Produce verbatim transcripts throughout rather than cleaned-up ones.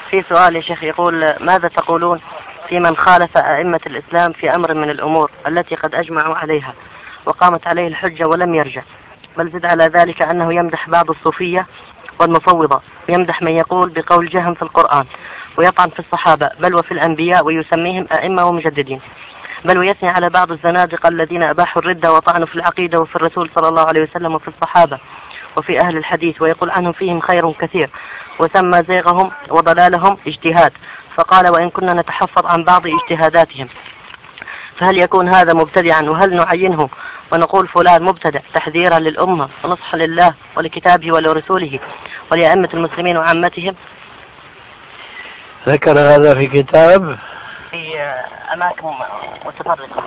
في سؤال يا شيخ يقول: ماذا تقولون في من خالف أئمة الإسلام في أمر من الأمور التي قد أجمعوا عليها وقامت عليه الحجة ولم يرجع، بل زد على ذلك أنه يمدح بعض الصوفية والمفوضة، يمدح من يقول بقول جهم في القرآن، ويطعن في الصحابة بل وفي الأنبياء ويسميهم أئمة ومجددين، بل ويثني على بعض الزنادقة الذين أباحوا الردة وطعنوا في العقيدة وفي الرسول صلى الله عليه وسلم وفي الصحابة وفي أهل الحديث، ويقول عنهم فيهم خير كثير، وسمى زيغهم وضلالهم اجتهاد، فقال: وإن كنا نتحفظ عن بعض اجتهاداتهم. فهل يكون هذا مبتدعا؟ وهل نعينه ونقول فلان مبتدع تحذيرا للأمة ونصحا لله ولكتابه ولرسوله ولأئمة المسلمين وعامتهم؟ ذكر هذا في كتاب في أماكن متفرقة،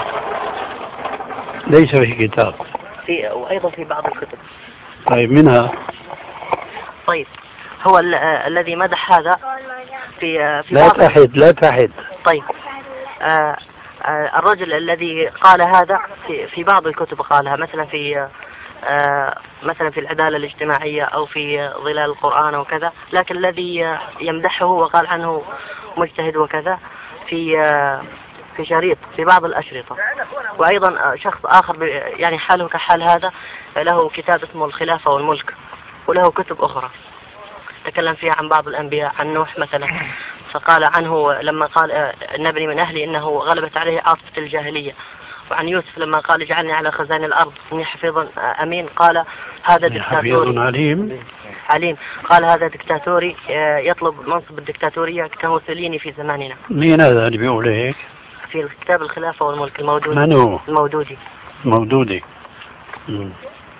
ليس في كتاب، في وأيضا في بعض الكتب. طيب منها. طيب هو ال الذي مدح هذا في في لا تحد لا تحد. طيب آه آه الرجل الذي قال هذا في في بعض الكتب قالها، مثلا في آه مثلا في العدالة الاجتماعية أو في ظلال القرآن وكذا، لكن الذي يمدحه وقال عنه مجتهد وكذا في آه في شريط في بعض الأشرطة. وأيضا شخص آخر يعني حاله كحال هذا له كتاب اسمه الخلافة والملك، وله كتب أخرى تكلم فيها عن بعض الأنبياء، عن نوح مثلا، فقال عنه لما قال: نبني من أهلي إنه غلبت عليه عاصفة الجاهلية. وعن يوسف لما قال: اجعلني على خزائن الأرض إني حفيظ أمين، قال: هذا دكتاتوري عليم عليم قال: هذا دكتاتوري يطلب منصب الدكتاتورية كموسوليني في زماننا. مين هذا اللي بيقول هيك؟ في كتاب الخلافة والملك المودودي. من هو؟ المودودي. المودودي. مم.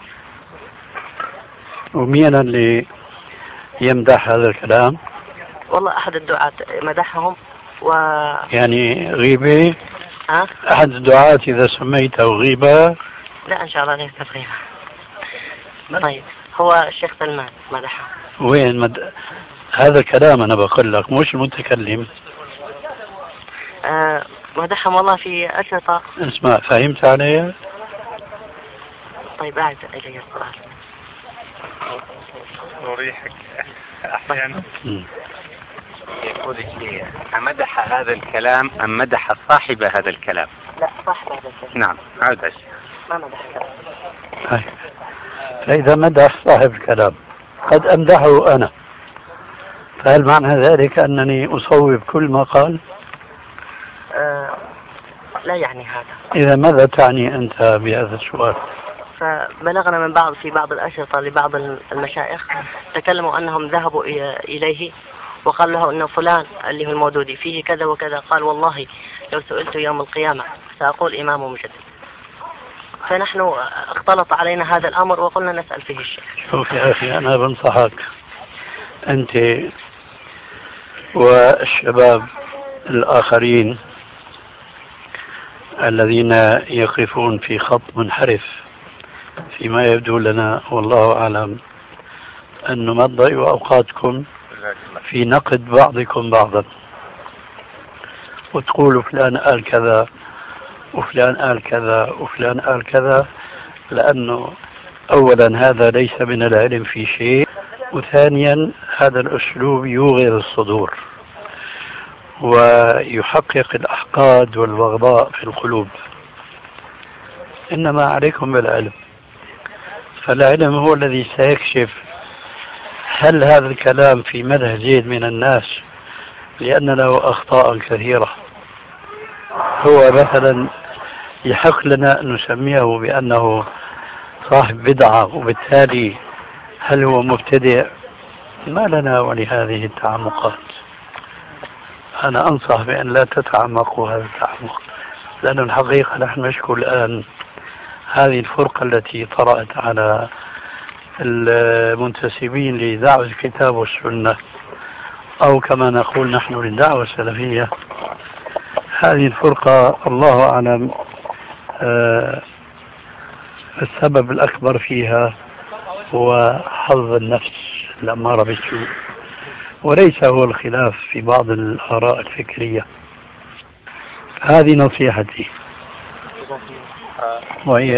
ومين اللي يمدح هذا الكلام؟ والله أحد الدعاة مدحهم و... يعني غيبة؟ ها؟ أحد الدعاة إذا سميته غيبة؟ لا إن شاء الله ليس غيبة. طيب هو الشيخ سلمان مدحه. وين مد... هذا الكلام أنا بقول لك مش المتكلم. آه مدحهم والله في أشرطة. اسمع، فهمت علي؟ طيب أعد إلي السؤال. أريحك أحيانا. يقول لي: أمدح هذا الكلام أم مدح صاحب هذا الكلام؟ لا، صاحب هذا الكلام. نعم، عود عشي. ما مدح الكلام. فإذا مدح صاحب الكلام قد أمدحه أنا، فهل معنى ذلك أنني أصوب كل ما قال؟ آه لا يعني هذا. إذا ماذا تعني أنت بهذا السؤال؟ فبلغنا من بعض في بعض الأشرطة لبعض المشايخ تكلموا أنهم ذهبوا إليه وقال له أن فلان اللي هو المودودي فيه كذا وكذا، قال: والله لو سئلت يوم القيامة سأقول إمام مجدد. فنحن اختلط علينا هذا الأمر وقلنا نسأل فيه الشيخ. شوف يا أخي، أنا بنصحك أنت والشباب الآخرين الذين يقفون في خط منحرف فيما يبدو لنا والله أعلم، أن ما تضيعوا أوقاتكم في نقد بعضكم بعضا وتقولوا فلان قال كذا وفلان قال كذا وفلان قال كذا، لأنه أولا هذا ليس من العلم في شيء، وثانيا هذا الأسلوب يوغر الصدور ويحقق الأحقاد والبغضاء في القلوب. إنما عليكم بالعلم، فالعلم هو الذي سيكشف هل هذا الكلام في مدح زيد من الناس لأن له أخطاء كثيرة هو مثلا يحق لنا أن نسميه بأنه صاحب بدعة، وبالتالي هل هو مبتدع؟ ما لنا ولهذه التعمقات. أنا أنصح بأن لا تتعمقوا هذا التعمق، لأن الحقيقة نحن نشكو الآن هذه الفرقة التي طرأت على المنتسبين لدعوة الكتاب والسنة، أو كما نقول نحن للدعوة السلفية. هذه الفرقة الله أعلم آه السبب الأكبر فيها هو حظ النفس الأمارة بالسوء، وليس هو الخلاف في بعض الآراء الفكرية. هذه نصيحتي وهي